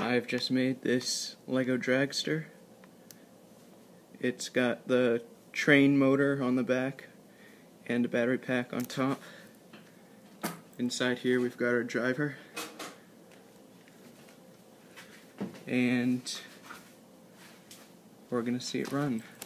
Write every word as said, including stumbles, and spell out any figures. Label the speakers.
Speaker 1: I've just made this Lego dragster. It's got the train motor on the back and a battery pack on top. Inside here we've got our driver, and we're gonna see it run.